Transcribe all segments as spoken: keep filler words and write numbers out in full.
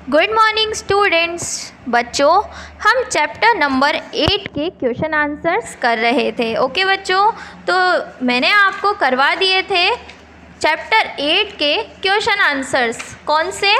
Good morning students. बच्चों, हम chapter number eight के क्वेश्चन आंसर्स कर रहे थे। ओके बच्चों, तो मैंने आपको करवा दिए थे चैप्टर एट के क्वेश्चन आंसर्स। कौन से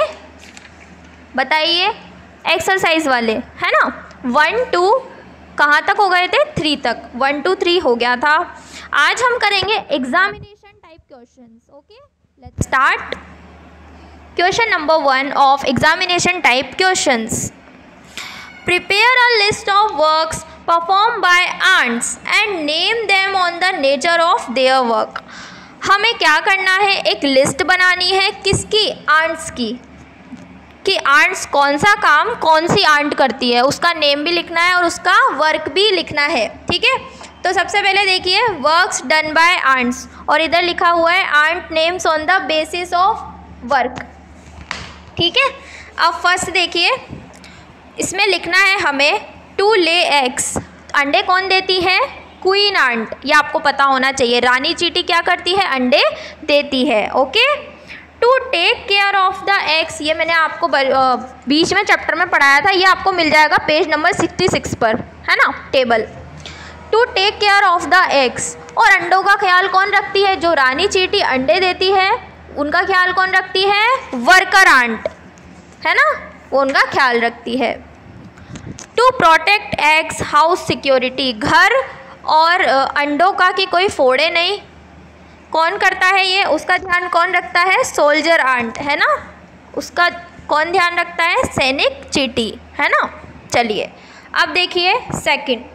बताइए? एक्सरसाइज वाले, है ना। वन टू कहाँ तक हो गए थे? थ्री तक। वन टू थ्री हो गया था। आज हम करेंगे examination type questions. Okay, let's start. Question number one of examination type questions. Prepare a list of works performed by ants and name them on the nature of their work. हमें क्या करना है? एक लिस्ट बनानी है। किसकी? Ants की। कि आंट्स कौन सा काम कौन सी आंट करती है, उसका नेम भी लिखना है और उसका वर्क भी लिखना है। ठीक है, तो सबसे पहले देखिए वर्क्स डन बाय आंट्स, और इधर लिखा हुआ है ant names on the basis of work. ठीक है, अब फर्स्ट देखिए, इसमें लिखना है हमें टू ले एग्स। अंडे कौन देती है? Queen ant. ये आपको पता होना चाहिए। रानी चींटी क्या करती है? अंडे देती है। Okay, to take care of the eggs, ये मैंने आपको बीच में चैप्टर में पढ़ाया था। ये आपको मिल जाएगा पेज नंबर सिक्सटी सिक्स पर, है ना, table. To take care of the eggs, और अंडों का ख्याल कौन रखती है? जो रानी चींटी अंडे देती है उनका ख्याल कौन रखती है? वर्कर आंट, है ना, वो उनका ख्याल रखती है। To protect eggs house security, घर और अंडों का कि कोई फोड़े नहीं, कौन करता है ये? उसका ध्यान कौन रखता है? सोल्जर आंट, है ना, उसका कौन ध्यान रखता है? सैनिक चींटी, है ना। चलिए अब देखिए second,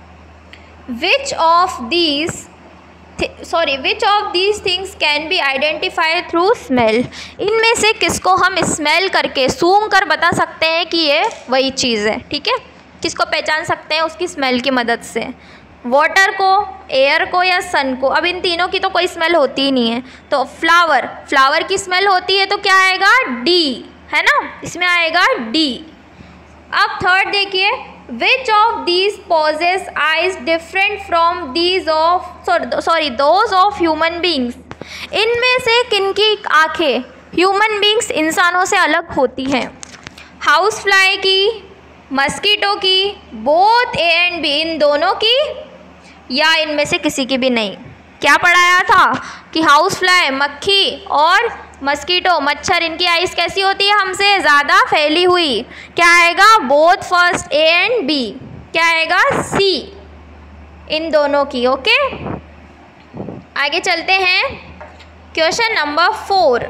which of these sorry which of these things can be identified through smell, इनमें से किसको हम स्मेल करके सूंघ कर बता सकते हैं कि ये वही चीज़ है। ठीक है, किसको पहचान सकते हैं उसकी स्मेल की मदद से? वाटर को, एयर को या सन को? अब इन तीनों की तो कोई स्मेल होती ही नहीं है। तो फ्लावर, फ्लावर की स्मेल होती है, तो क्या आएगा? डी, है ना, इसमें आएगा डी। अब थर्ड देखिए, Which of these poses eyes different from these of sorry those of human beings, इनमें से किनकी आँखें ह्यूमन बींग्स इंसानों से अलग होती हैं? हाउस फ्लाई की, मस्कीटो की, बोथ ए एंड बी, इन दोनों की, या इनमें से किसी की भी नहीं? क्या पढ़ाया था कि हाउस फ्लाई मक्खी और मस्कीटो मच्छर, इनकी आइज़ कैसी होती है? हमसे ज़्यादा फैली हुई। क्या आएगा? Both first, A and B. क्या आएगा? सी, इन दोनों की। ओके, आगे चलते हैं। Question number four,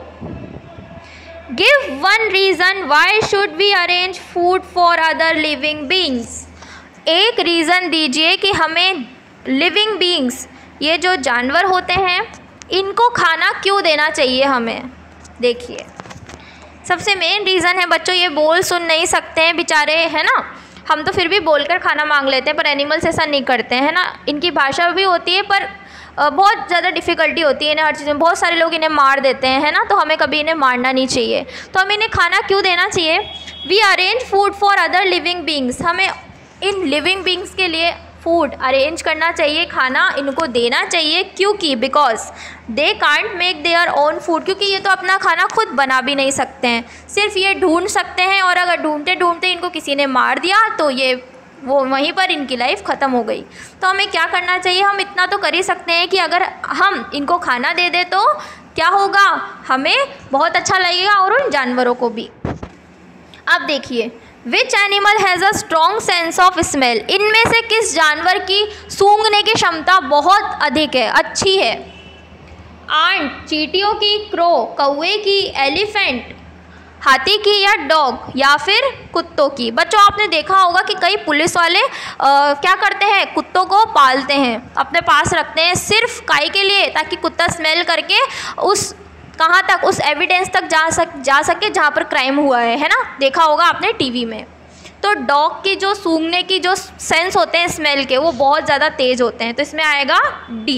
give one reason why should we arrange food for other living beings. एक रीज़न दीजिए कि हमें लिविंग बींग्स, ये जो जानवर होते हैं, इनको खाना क्यों देना चाहिए हमें? देखिए, सबसे मेन रीज़न है बच्चों, ये बोल सुन नहीं सकते हैं बेचारे, है ना। हम तो फिर भी बोलकर खाना मांग लेते हैं, पर एनिमल्स ऐसा नहीं करते हैं, है ना। इनकी भाषा भी होती है, पर बहुत ज़्यादा डिफ़िकल्टी होती है इन्हें हर चीज़ में। बहुत सारे लोग इन्हें मार देते हैं, है ना, तो हमें कभी इन्हें मारना नहीं चाहिए। तो हमें इन्हें खाना क्यों देना चाहिए? We arrange food for other living beings, हमें इन लिविंग बींग्स के लिए फूड अरेंज करना चाहिए, खाना इनको देना चाहिए। क्योंकि because they can't make their own food, क्योंकि ये तो अपना खाना खुद बना भी नहीं सकते हैं, सिर्फ ये ढूंढ सकते हैं, और अगर ढूंढते ढूंढते इनको किसी ने मार दिया तो ये वो वहीं पर इनकी लाइफ ख़त्म हो गई। तो हमें क्या करना चाहिए? हम इतना तो कर ही सकते हैं कि अगर हम इनको खाना दे दें तो क्या होगा? हमें बहुत अच्छा लगेगा और उन जानवरों को भी। अब देखिए, which animal has a strong sense of smell, इनमें से किस जानवर की सूंघने की क्षमता बहुत अधिक है, अच्छी है? आंट, चींटियों की, क्रो, कौवे की, एलिफेंट, हाथी की, या डॉग, या फिर कुत्तों की? बच्चों, आपने देखा होगा कि कई पुलिस वाले आ, क्या करते हैं? कुत्तों को पालते हैं, अपने पास रखते हैं, सिर्फ काई के लिए, ताकि कुत्ता स्मेल करके उस कहाँ तक, उस एविडेंस तक जा सक जा सके जहाँ पर क्राइम हुआ है, है ना। देखा होगा आपने टीवी में। तो डॉग की जो सूंघने की जो सेंस होते हैं स्मेल के, वो बहुत ज़्यादा तेज़ होते हैं, तो इसमें आएगा D.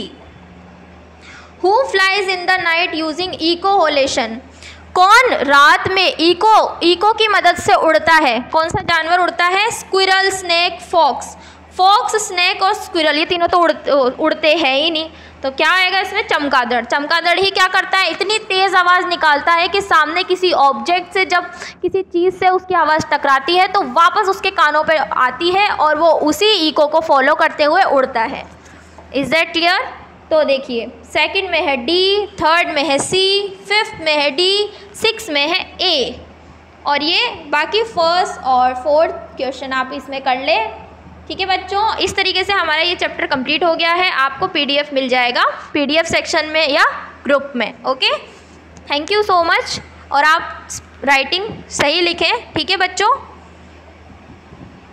Who flies in the night using echolocation, कौन रात में इको इको की मदद से उड़ता है? कौन सा जानवर उड़ता है? Squirrel, snake, fox. Fox, snake और स्क्विरल, ये तीनों तो उड़, उड़ते हैं ही नहीं, तो क्या आएगा इसमें, चमगादड़। चमगादड़ ही क्या करता है, इतनी तेज़ आवाज़ निकालता है कि सामने किसी ऑब्जेक्ट से जब किसी चीज़ से उसकी आवाज़ टकराती है तो वापस उसके कानों पे आती है और वो उसी इको को फॉलो करते हुए उड़ता है। Is that clear? तो देखिए सेकंड में है डी, थर्ड में है सी, फिफ्थ में है डी, सिक्स में है ए, और ये बाकी फर्स्ट और फोर्थ क्वेश्चन आप इसमें कर ले। ठीक है बच्चों, इस तरीके से हमारा ये चैप्टर कंप्लीट हो गया है। आपको पीडीएफ मिल जाएगा पीडीएफ सेक्शन में या ग्रुप में। Okay, thank you so much. और आप राइटिंग सही लिखें। ठीक है बच्चों।